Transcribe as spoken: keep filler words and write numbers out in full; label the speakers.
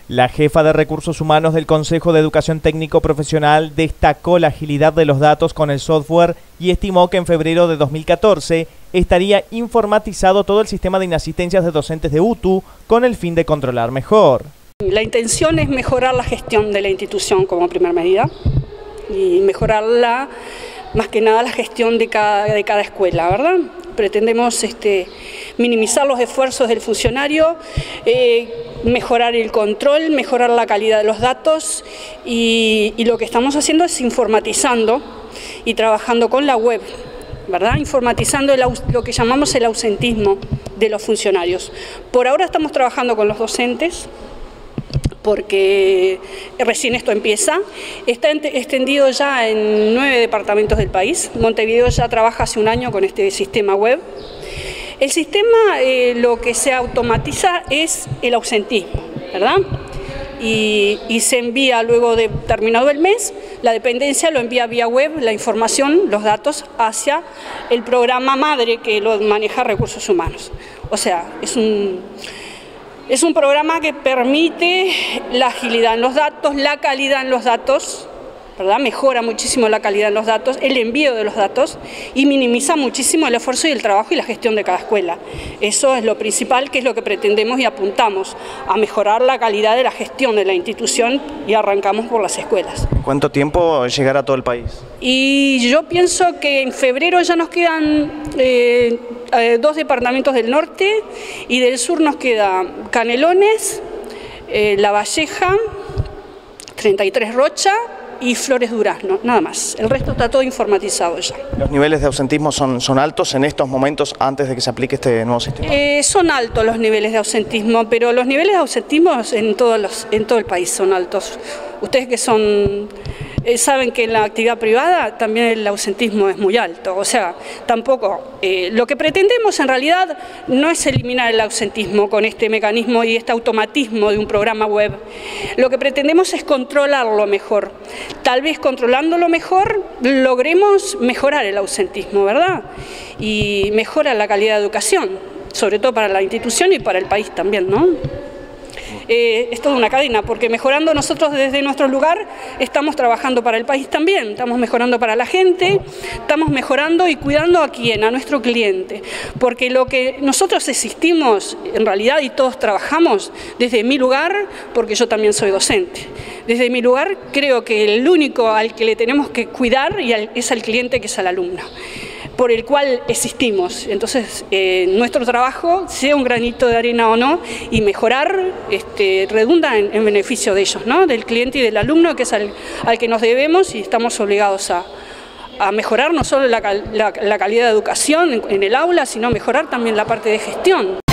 Speaker 1: La jefa de Recursos Humanos del Consejo de Educación Técnico Profesional destacó la agilidad de los datos con el software y estimó que en febrero de dos mil catorce estaría informatizado todo el sistema de inasistencias de docentes de U T U con el fin de controlar mejor.
Speaker 2: La intención es mejorar la gestión de la institución como primera medida y mejorarla, más que nada la gestión de cada, de cada escuela, ¿verdad? Pretendemos este, minimizar los esfuerzos del funcionario, eh, mejorar el control, mejorar la calidad de los datos y, y lo que estamos haciendo es informatizando y trabajando con la web, ¿verdad? Informatizando el, lo que llamamos el ausentismo de los funcionarios. Por ahora estamos trabajando con los docentes, porque recién esto empieza. Está extendido ya en nueve departamentos del país. Montevideo ya trabaja hace un año con este sistema web. El sistema eh, lo que se automatiza es el ausentismo, ¿verdad? Y, y se envía luego de terminado el mes, la dependencia lo envía vía web, la información, los datos, hacia el programa madre que lo maneja Recursos Humanos. O sea, es un... Es un programa que permite la agilidad en los datos, la calidad en los datos, ¿verdad? Mejora muchísimo la calidad en los datos, el envío de los datos y minimiza muchísimo el esfuerzo y el trabajo y la gestión de cada escuela. Eso es lo principal, que es lo que pretendemos y apuntamos, a mejorar la calidad de la gestión de la institución y arrancamos por las escuelas.
Speaker 1: ¿Cuánto tiempo llegará a todo el país? Y
Speaker 2: yo pienso que en febrero ya nos quedan eh, eh, dos departamentos del norte y del sur nos queda Canelones, eh, La Valleja, treinta y tres Rocha y Flores Durazno, nada más. El resto está todo informatizado ya.
Speaker 1: ¿Los niveles de ausentismo son, son altos en estos momentos antes de que se aplique este nuevo sistema?
Speaker 2: Eh, son altos los niveles de ausentismo, pero los niveles de ausentismo en, todos los, en todo el país son altos. Ustedes que son... Eh, saben que en la actividad privada también el ausentismo es muy alto, o sea, tampoco, eh, lo que pretendemos en realidad no es eliminar el ausentismo con este mecanismo y este automatismo de un programa web, lo que pretendemos es controlarlo mejor, tal vez controlándolo mejor logremos mejorar el ausentismo, ¿verdad? Y mejora la calidad de educación, sobre todo para la institución y para el país también, ¿no? Eh, es toda una cadena, porque mejorando nosotros desde nuestro lugar estamos trabajando para el país también, estamos mejorando para la gente, estamos mejorando y cuidando a quién, a nuestro cliente, porque lo que nosotros existimos en realidad y todos trabajamos desde mi lugar, porque yo también soy docente, desde mi lugar creo que el único al que le tenemos que cuidar y al, es al cliente, que es al alumno, por el cual existimos. Entonces, eh, nuestro trabajo, sea un granito de arena o no, y mejorar, este, redunda en, en beneficio de ellos, ¿no? Del cliente y del alumno, que es al, al que nos debemos y estamos obligados a, a mejorar no solo la, la, la calidad de educación en, en el aula, sino mejorar también la parte de gestión.